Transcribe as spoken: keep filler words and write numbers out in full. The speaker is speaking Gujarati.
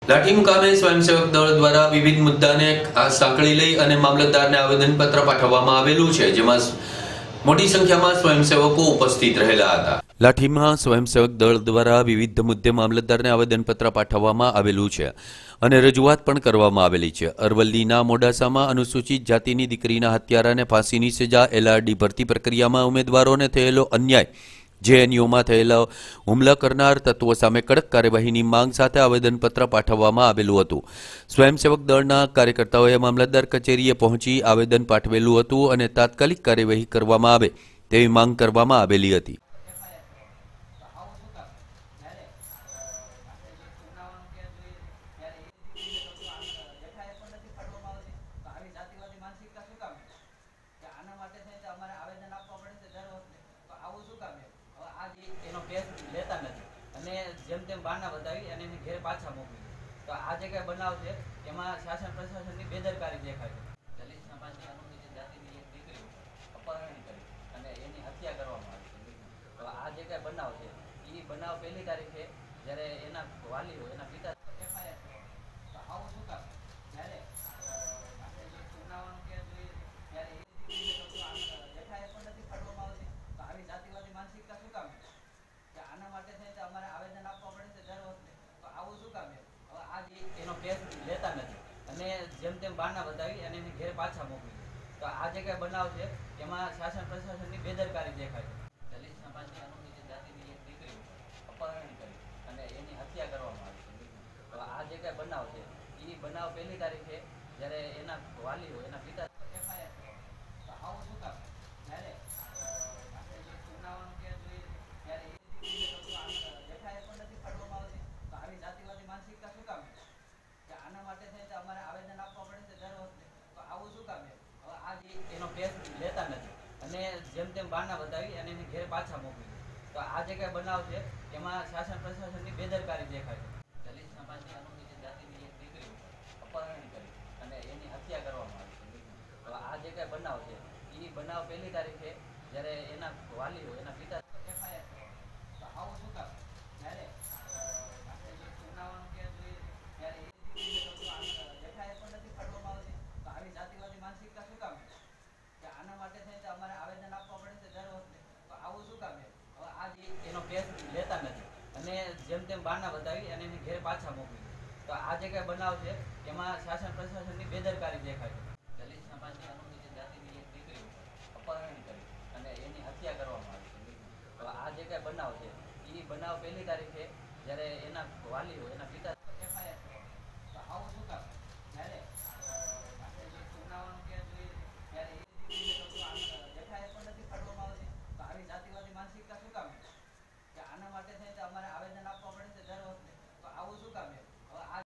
લાઠી મુકામે સ્વયંસેવક દળ દ્વારા વિવિધ મુદ્દાને સાંકળી લઈ અને મામલતદારને આવેદનપત્ર પાઠવવામાં આવેલું છે, જેમાં મોટી સંખ્યામાં સ્વયંસેવકો ઉપસ્થિત રહેલા હતા। લાઠીમાં સ્વયંસેવક દળ દ્વારા વિવિધ મુદ્દે મામલતદારને આવેદનપત્ર પાઠવવામાં આવેલું છે અને રજૂઆત પણ કરવામાં આવેલી છે। અરવલ્લીના મોડાસામાં અનુસૂચિત જાતિની દીકરીના હત્યારાને ફાંસીની સજા, એલઆરડી ભરતી પ્રક્રિયામાં ઉમેદવારોને થયેલો અન્યાય, જેએનયુમાં થયેલા હુમલા કરનાર તત્વો સામે કડક કાર્યવાહીની માંગ સાથે આવેદનપત્ર પાઠવવામાં આવેલું હતું। સ્વયંસેવક દળના કાર્યકર્તાઓએ મામલતદાર કચેરીએ પહોંચી આવેદન પાઠવેલું હતું અને તાત્કાલિક કાર્યવાહી કરવામાં આવે તેવી માંગ કરવામાં આવેલી હતી। એનો કેસ લેતા નથી અને જેમ તેમ બાના બતાવી અને એને ઘેર પાછા મોકલી તો આ જે કઈ બનાવ છે એમાં શાસન પ્રશાસનની બેદરકારી દેખાય છે। દલિત સમાજની અનુસૂચિત જાતિની એક દીકરી અપહરણ કરી અને એની હત્યા કરવામાં આવી છે। તો આ જે કઈ બનાવ છે એ બનાવ પહેલી તારીખે જ્યારે એના વાલીઓ એના પિતા એફઆઈઆર તો આવું શું કામ જ્યારે સુનાવવાનું કેસ જોઈએ ત્યારે એફઆઈઆર પણ નથી ફાડવામાં આવતી તો આવી જાતિવાદી માનસિકતા શું કામ આના માટે થઈને અમારે આવેદન આપવા પડે છે દર વખતે તો આવું શું કામ હવે આ એનો કેસ લેતા નથી અને જેમ તેમ બાના બતાવી અને એને ઘેર પાછા મોકલી તો આ જે કઈ બનાવ છે એમાં શાસન પ્રશાસનની બેદરકારી દેખાય છે। દલિત સમાજની અનુસૂચિત જાતિની એક દીકરી અપહરણ કરી અને એની હત્યા કરવામાં આવી છે। તો આ જે કઈ બનાવ છે એ બનાવ પહેલી તારીખે જ્યારે એના વાલીઓ એના પિતા એફઆઈઆર તો આવું શું કામ જ્યારે સુનાવવાનું કેસ જોઈએ ત્યારે માનસિકતા શું કામ કે આના માટે થઈને અમારે આવેદન આપવા પડે છે દર વખતે તો આવું શું કામ હવે આ એનો કેસ લેતા નથી અને જેમ તેમ બાના બતાવી અને એને ઘેર પાછા મોકલી તો આ જે કઈ બનાવ છે એમાં શાસન પ્રશાસનની બેદરકારી દેખાય છે। દલિત સમાજની અનુસૂચિત જાતિની એક દીકરી અપહરણ કરી અને એની હત્યા કરવામાં આવી છે। તો આ જે કઈ બનાવ છે એ બનાવ પહેલી તારીખે જ્યારે એના વાલીઓ એના પિતા એફઆઈઆર તો આવું શું કામ જ્યારે માનસિકતા શું કામ કે આના માટે થઈને અમારે આવેદન આપવા પડે છે દર વખતે તો આવું શું કામ હવે આ એનો કેસ લેતા નથી અને જેમ તેમ બાના બતાવી અને એને ઘેર પાછા મોકલી તો આ જે કઈ બનાવ છે એમાં શાસન પ્રશાસનની બેદરકારી દેખાય છે। દલિત સમાજની અનુસૂચિત જાતિની એક દીકરી અપહરણ કરી અને એની હત્યા કરવામાં આવી છે। તો આ જે કઈ બનાવ છે એ બનાવ પહેલી તારીખે જ્યારે એના વાલીઓ એના પિતા